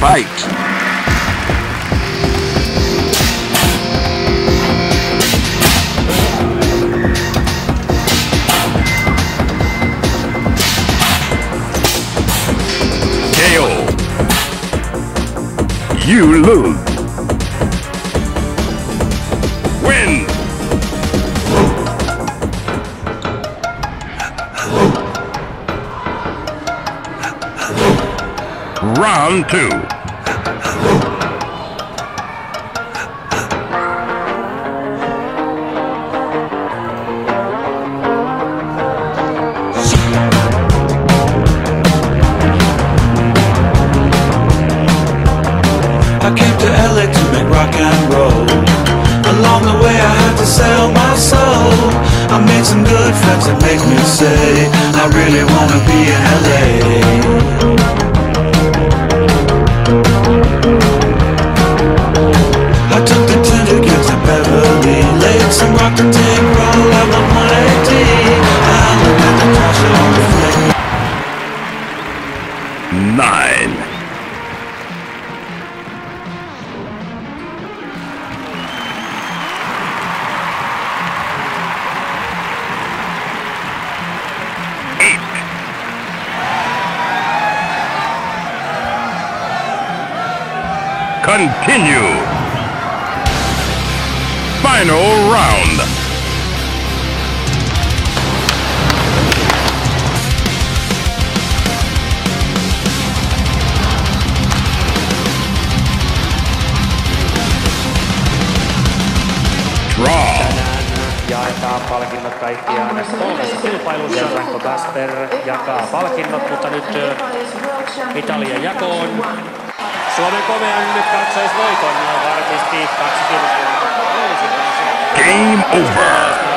Fight! You lose. Win. Round 2. I came to LA to make rock and roll. Along the way I had to sell my soul. I made some good friends that make me say I really wanna be in LA. I took the 10 to get to Beverly, laid some rock to take roll at 180. I looked at the crash on the flame. 9. Continue. Final round. Draw. Jaetaan palkinnot kaikkiaan kolmessa kilpailussa. Franco Kasper jakaa palkinnot, mutta nyt Italian jakoon. Suomen komean nyt kaksoisvoiton varmisti 2 kilpailuja. Game over.